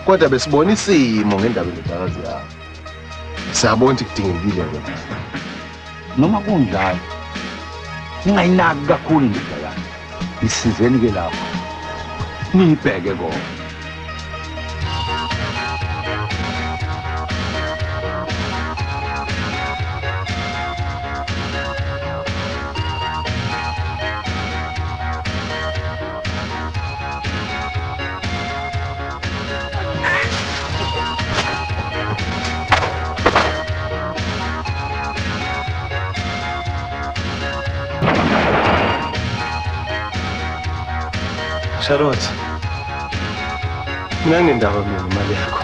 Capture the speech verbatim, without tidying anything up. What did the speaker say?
Kodwa besibona isimo ngendaba yendakazi yakho. Siyabona ukuthi kudingekile ke. Noma kunjalo. Ningayinaki kakhulu indaba yakho. Isizeni ke lapho. Nibheke kona. Charlotte. Mina ngendaba mina imali yakho.